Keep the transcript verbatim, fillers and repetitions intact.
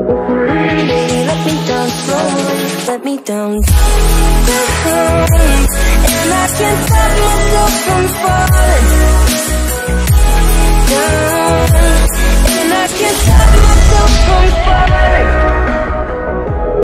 Baby, let me down slowly, let me down. And I can't stop myself from